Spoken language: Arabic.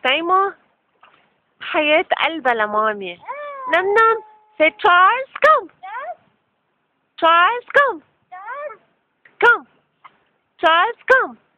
تيمو حياة قلبها لمامي. نم نم. Say Charles, come. Charles, come. Come. Charles, come.